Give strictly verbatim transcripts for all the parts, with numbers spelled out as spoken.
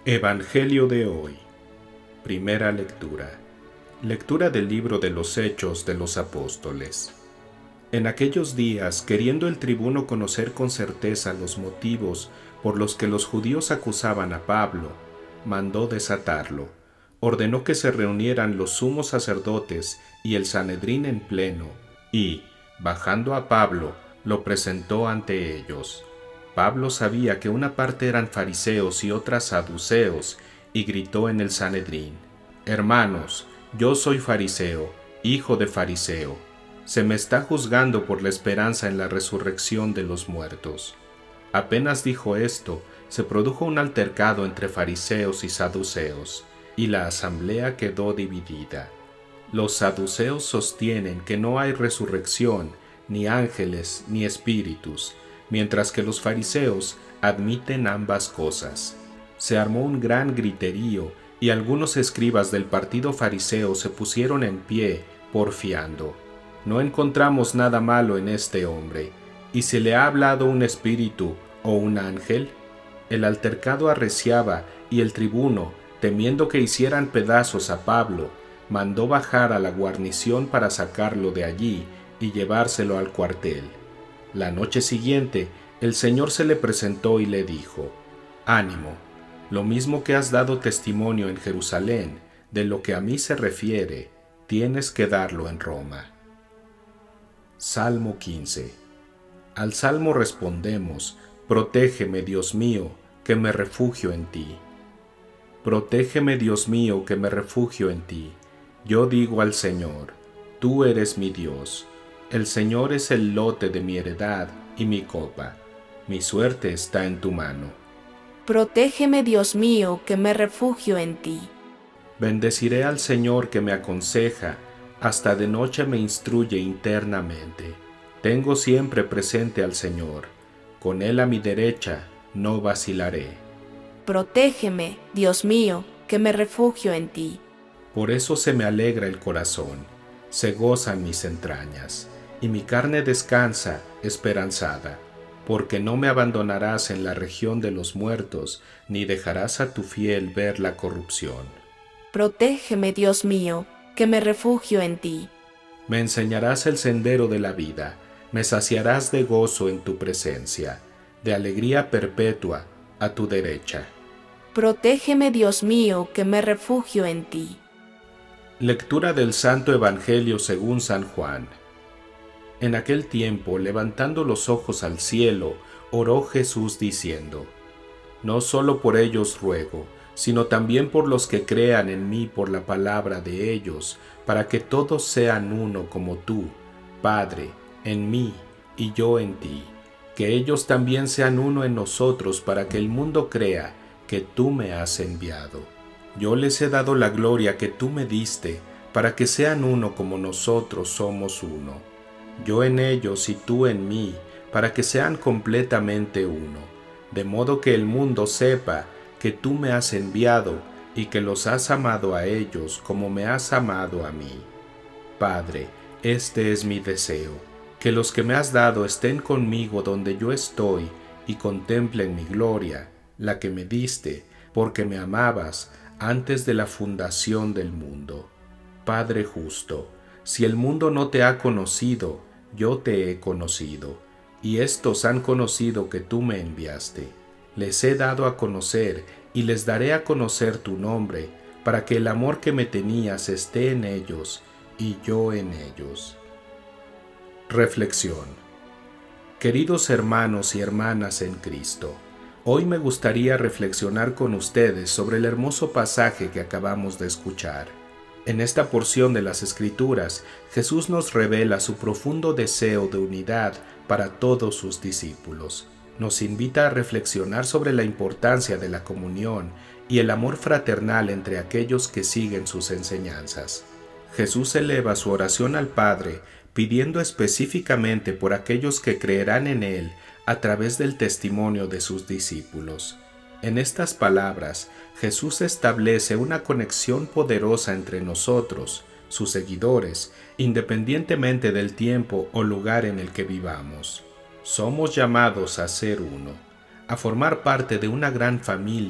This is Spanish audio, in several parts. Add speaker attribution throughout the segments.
Speaker 1: Evangelio de hoy. Primera lectura. Lectura del libro de los Hechos de los Apóstoles. En aquellos días, queriendo el tribuno conocer con certeza los motivos por los que los judíos acusaban a Pablo, mandó desatarlo. Ordenó que se reunieran los sumos sacerdotes y el Sanedrín en pleno, y, bajando a Pablo, lo presentó ante ellos. Pablo sabía que una parte eran fariseos y otras saduceos, y gritó en el Sanedrín: «Hermanos, yo soy fariseo, hijo de fariseo. Se me está juzgando por la esperanza en la resurrección de los muertos». Apenas dijo esto, se produjo un altercado entre fariseos y saduceos, y la asamblea quedó dividida. Los saduceos sostienen que no hay resurrección, ni ángeles, ni espíritus, mientras que los fariseos admiten ambas cosas. Se armó un gran griterío, y algunos escribas del partido fariseo se pusieron en pie, porfiando: «No encontramos nada malo en este hombre. ¿Y si le ha hablado un espíritu o un ángel?». El altercado arreciaba, y el tribuno, temiendo que hicieran pedazos a Pablo, mandó bajar a la guarnición para sacarlo de allí y llevárselo al cuartel. La noche siguiente, el Señor se le presentó y le dijo: «Ánimo, lo mismo que has dado testimonio en Jerusalén, de lo que a mí se refiere, tienes que darlo en Roma». Salmo quince. Al Salmo respondemos: «Protégeme, Dios mío, que me refugio en ti». Protégeme, Dios mío, que me refugio en ti. Yo digo al Señor: «Tú eres mi Dios». El Señor es el lote de mi heredad y mi copa. Mi suerte está en tu mano.
Speaker 2: Protégeme, Dios mío, que me refugio en ti.
Speaker 1: Bendeciré al Señor que me aconseja, hasta de noche me instruye internamente. Tengo siempre presente al Señor, con Él a mi derecha no vacilaré.
Speaker 2: Protégeme, Dios mío, que me refugio en ti.
Speaker 1: Por eso se me alegra el corazón, se gozan mis entrañas, y mi carne descansa esperanzada, porque no me abandonarás en la región de los muertos, ni dejarás a tu fiel ver la corrupción.
Speaker 2: Protégeme, Dios mío, que me refugio en ti.
Speaker 1: Me enseñarás el sendero de la vida, me saciarás de gozo en tu presencia, de alegría perpetua a tu derecha.
Speaker 2: Protégeme, Dios mío, que me refugio en ti.
Speaker 1: Lectura del Santo Evangelio según San Juan. En aquel tiempo, levantando los ojos al cielo, oró Jesús diciendo: «No solo por ellos ruego, sino también por los que crean en mí por la palabra de ellos, para que todos sean uno como tú, Padre, en mí y yo en ti, que ellos también sean uno en nosotros, para que el mundo crea que tú me has enviado. Yo les he dado la gloria que tú me diste, para que sean uno como nosotros somos uno. Yo en ellos y tú en mí, para que sean completamente uno, de modo que el mundo sepa que tú me has enviado y que los has amado a ellos como me has amado a mí. Padre, este es mi deseo, que los que me has dado estén conmigo donde yo estoy y contemplen mi gloria, la que me diste, porque me amabas antes de la fundación del mundo. Padre justo, si el mundo no te ha conocido, yo te he conocido, y estos han conocido que tú me enviaste. Les he dado a conocer y les daré a conocer tu nombre, para que el amor que me tenías esté en ellos y yo en ellos». Reflexión. Queridos hermanos y hermanas en Cristo, hoy me gustaría reflexionar con ustedes sobre el hermoso pasaje que acabamos de escuchar. En esta porción de las Escrituras, Jesús nos revela su profundo deseo de unidad para todos sus discípulos. Nos invita a reflexionar sobre la importancia de la comunión y el amor fraternal entre aquellos que siguen sus enseñanzas. Jesús eleva su oración al Padre, pidiendo específicamente por aquellos que creerán en Él a través del testimonio de sus discípulos. En estas palabras, Jesús establece una conexión poderosa entre nosotros, sus seguidores, independientemente del tiempo o lugar en el que vivamos. Somos llamados a ser uno, a formar parte de una gran familia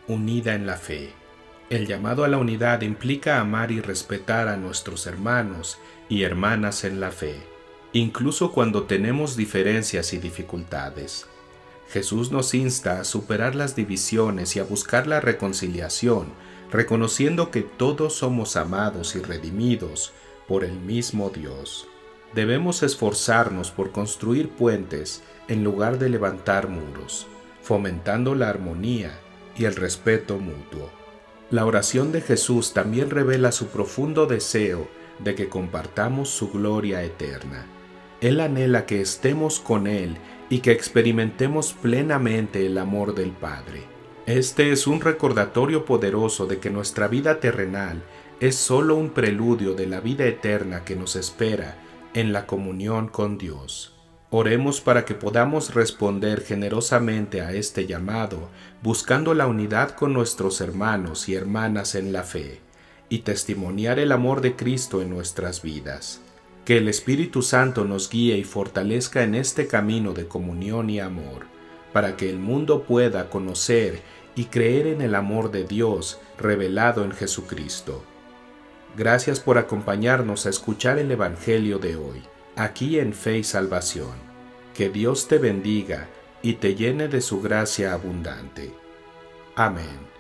Speaker 1: unida en la fe. El llamado a la unidad implica amar y respetar a nuestros hermanos y hermanas en la fe, incluso cuando tenemos diferencias y dificultades. Jesús nos insta a superar las divisiones y a buscar la reconciliación, reconociendo que todos somos amados y redimidos por el mismo Dios. Debemos esforzarnos por construir puentes en lugar de levantar muros, fomentando la armonía y el respeto mutuo. La oración de Jesús también revela su profundo deseo de que compartamos su gloria eterna. Él anhela que estemos con Él y que experimentemos plenamente el amor del Padre. Este es un recordatorio poderoso de que nuestra vida terrenal es solo un preludio de la vida eterna que nos espera en la comunión con Dios. Oremos para que podamos responder generosamente a este llamado, buscando la unidad con nuestros hermanos y hermanas en la fe, y testimoniar el amor de Cristo en nuestras vidas. Que el Espíritu Santo nos guíe y fortalezca en este camino de comunión y amor, para que el mundo pueda conocer y creer en el amor de Dios revelado en Jesucristo. Gracias por acompañarnos a escuchar el Evangelio de hoy, aquí en Fe y Salvación. Que Dios te bendiga y te llene de su gracia abundante. Amén.